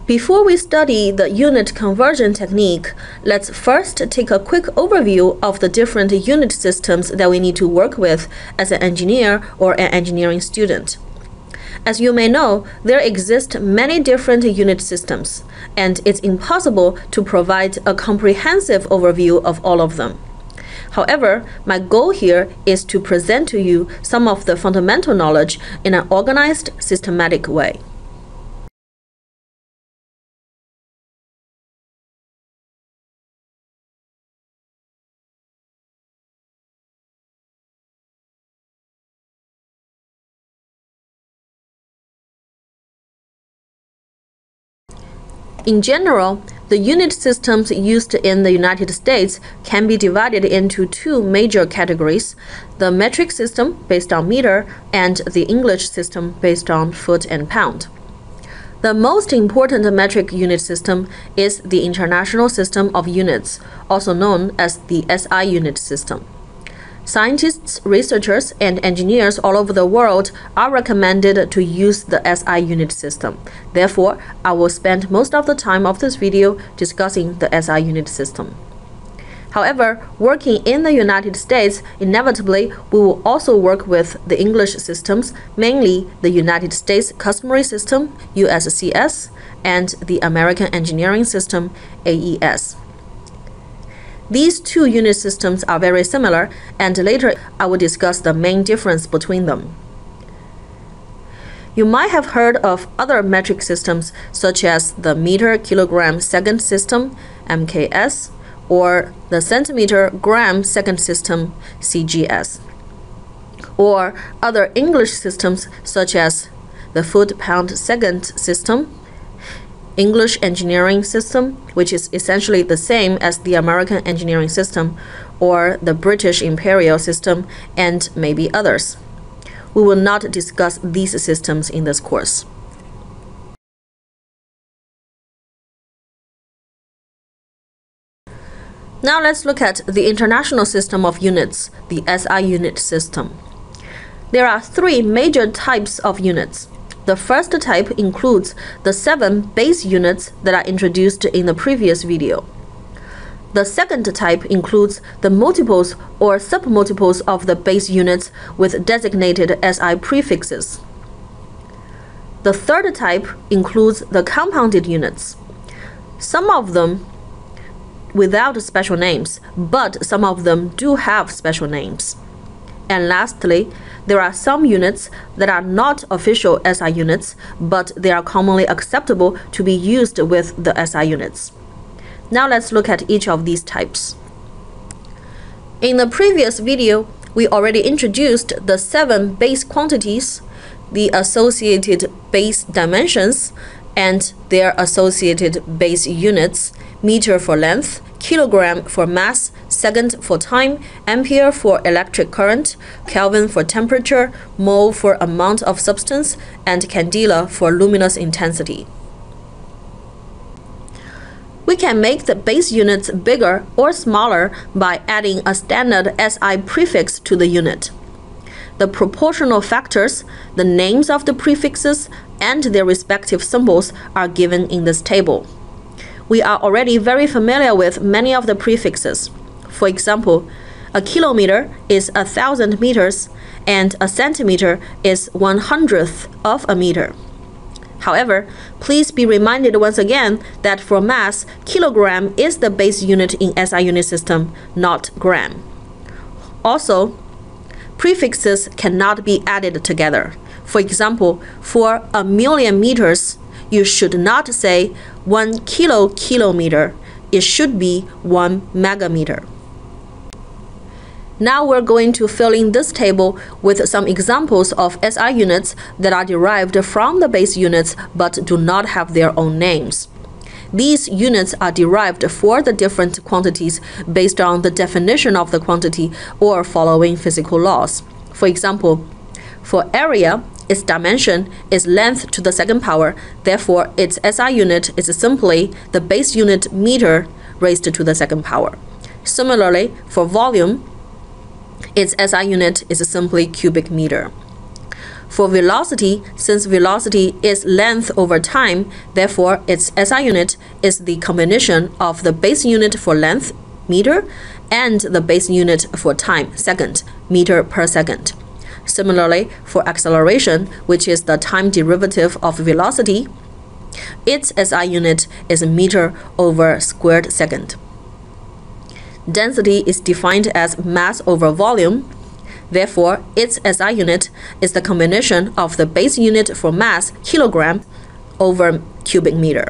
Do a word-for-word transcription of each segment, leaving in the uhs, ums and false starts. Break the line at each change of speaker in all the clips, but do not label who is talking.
Before we study the unit conversion technique, let's first take a quick overview of the different unit systems that we need to work with as an engineer or an engineering student. As you may know, there exist many different unit systems, and it's impossible to provide a comprehensive overview of all of them. However, my goal here is to present to you some of the fundamental knowledge in an organized, systematic way. In general, the unit systems used in the United States can be divided into two major categories: the metric system based on meter and the English system based on foot and pound. The most important metric unit system is the International System of Units, also known as the S I unit system. Scientists, researchers, and engineers all over the world are recommended to use the S I unit system. Therefore, I will spend most of the time of this video discussing the S I unit system. However, working in the United States, inevitably, we will also work with the English systems, mainly the United States Customary System, U S C S, and the American Engineering System, A E S. These two unit systems are very similar, and later I will discuss the main difference between them. You might have heard of other metric systems such as the meter kilogram second system, M K S, or the centimeter gram second system, C G S, or other English systems such as the foot pound second system, English engineering system, which is essentially the same as the American engineering system, or the British imperial system, and maybe others. We will not discuss these systems in this course. Now let's look at the International System of Units, the S I unit system. There are three major types of units. The first type includes the seven base units that are introduced in the previous video. The second type includes the multiples or submultiples of the base units with designated S I prefixes. The third type includes the compounded units. Some of them without special names, but some of them do have special names. And lastly, there are some units that are not official S I units, but they are commonly acceptable to be used with the S I units. Now let's look at each of these types. In the previous video, we already introduced the seven base quantities, the associated base dimensions, and their associated base units: meter for length, kilogram for mass, second for time, ampere for electric current, Kelvin for temperature, mole for amount of substance, and candela for luminous intensity. We can make the base units bigger or smaller by adding a standard S I prefix to the unit. The proportional factors, the names of the prefixes, and their respective symbols are given in this table. We are already very familiar with many of the prefixes. For example, a kilometer is a thousand meters, and a centimeter is one hundredth of a meter. However, please be reminded once again that for mass, kilogram is the base unit in S I unit system, not gram. Also, prefixes cannot be added together. For example, for a million meters, you should not say one kilo kilometer. It should be one megameter. Now we're going to fill in this table with some examples of S I units that are derived from the base units but do not have their own names. These units are derived for the different quantities based on the definition of the quantity or following physical laws. For example, for area, its dimension is length to the second power, therefore its S I unit is simply the base unit meter raised to the second power. Similarly, for volume, its S I unit is simply cubic meter. For velocity, since velocity is length over time, therefore its S I unit is the combination of the base unit for length, meter, and the base unit for time, second, meter per second. Similarly, for acceleration, which is the time derivative of velocity, its S I unit is meter over squared second. Density is defined as mass over volume. Therefore, its S I unit is the combination of the base unit for mass, kilogram, over cubic meter.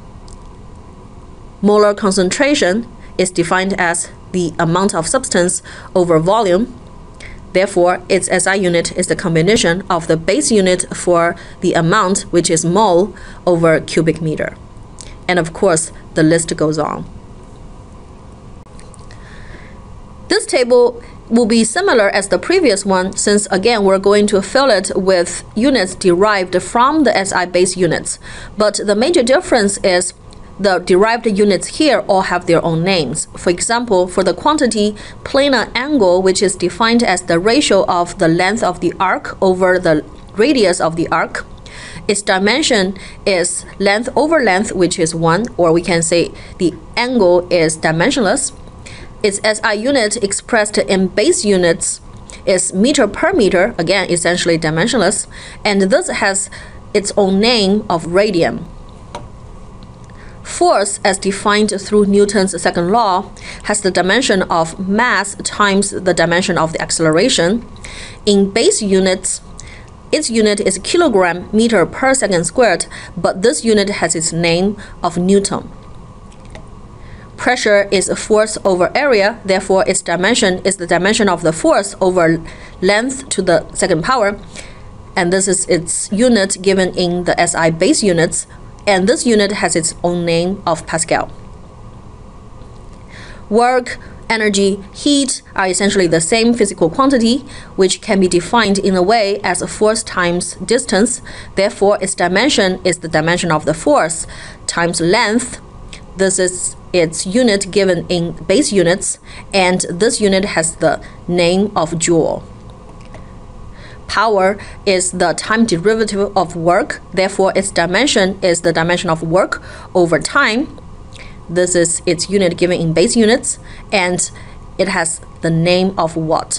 Molar concentration is defined as the amount of substance over volume. Therefore, its S I unit is the combination of the base unit for the amount, which is mole, over cubic meter. And of course, the list goes on. This table will be similar as the previous one, since again we're going to fill it with units derived from the S I base units. But the major difference is the derived units here all have their own names. For example, for the quantity planar angle, which is defined as the ratio of the length of the arc over the radius of the arc, its dimension is length over length, which is one, or we can say the angle is dimensionless. Its S I unit expressed in base units is meter per meter, again essentially dimensionless, and this has its own name of radian. Force, as defined through Newton's second law, has the dimension of mass times the dimension of the acceleration. In base units, its unit is kilogram meter per second squared, but this unit has its name of Newton. Pressure is a force over area, therefore its dimension is the dimension of the force over length to the second power, and this is its unit given in the S I base units, and this unit has its own name of Pascal. Work, energy, heat are essentially the same physical quantity, which can be defined in a way as a force times distance. Therefore, its dimension is the dimension of the force times length. This is its unit given in base units, and this unit has the name of joule. Power is the time derivative of work, therefore its dimension is the dimension of work over time. This is its unit given in base units, and it has the name of watt.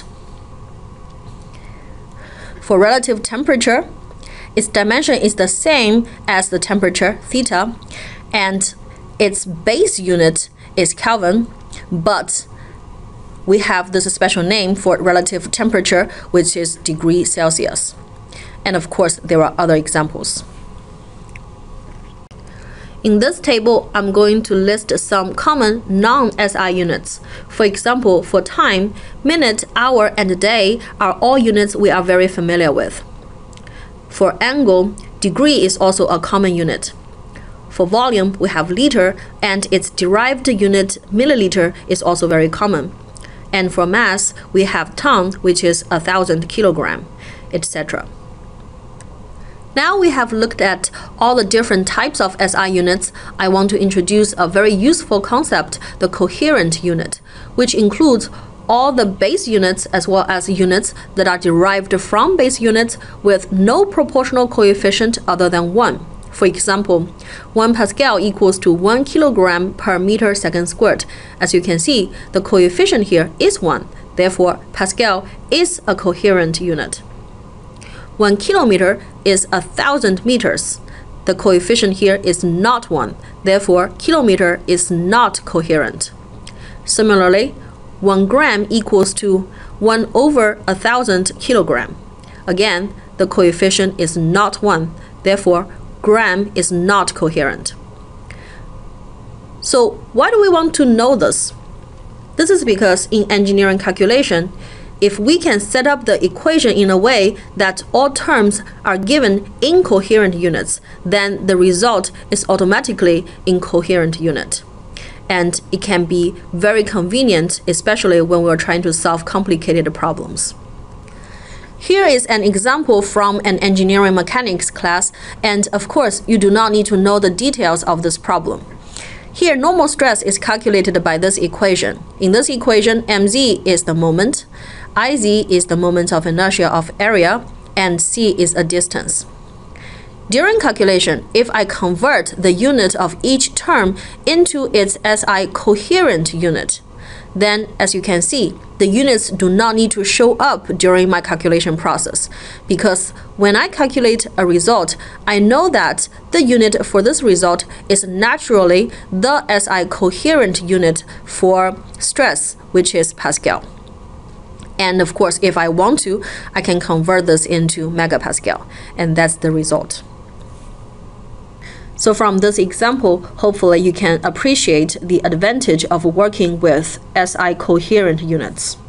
For relative temperature, its dimension is the same as the temperature, theta, and its base unit is Kelvin, but we have this special name for relative temperature, which is degree Celsius. And of course, there are other examples. In this table, I'm going to list some common non-S I units. For example, for time, minute, hour, and day are all units we are very familiar with. For angle, degree is also a common unit. For volume, we have liter, and its derived unit milliliter is also very common. And for mass, we have ton, which is a thousand kilogram, et cetera. Now we have looked at all the different types of S I units. I want to introduce a very useful concept, the coherent unit, which includes all the base units as well as units that are derived from base units with no proportional coefficient other than one. For example, one Pascal equals to one kilogram per meter second squared. As you can see, the coefficient here is one. Therefore, Pascal is a coherent unit. One kilometer is a thousand meters. The coefficient here is not one. Therefore, kilometer is not coherent. Similarly, one gram equals to one over a thousand kilogram. Again, the coefficient is not one. Therefore, gram is not coherent. So why do we want to know this? This is because in engineering calculation, if we can set up the equation in a way that all terms are given in coherent units, then the result is automatically in coherent unit. And it can be very convenient, especially when we're trying to solve complicated problems. Here is an example from an engineering mechanics class, and of course, you do not need to know the details of this problem. Here, normal stress is calculated by this equation. In this equation, mz is the moment, iz is the moment of inertia of area, and c is a distance. During calculation, if I convert the unit of each term into its S I coherent unit, then as you can see, the units do not need to show up during my calculation process, because when I calculate a result, I know that the unit for this result is naturally the S I coherent unit for stress, which is Pascal. And of course, if I want to, I can convert this into megapascal, and that's the result. So from this example, hopefully you can appreciate the advantage of working with S I coherent units.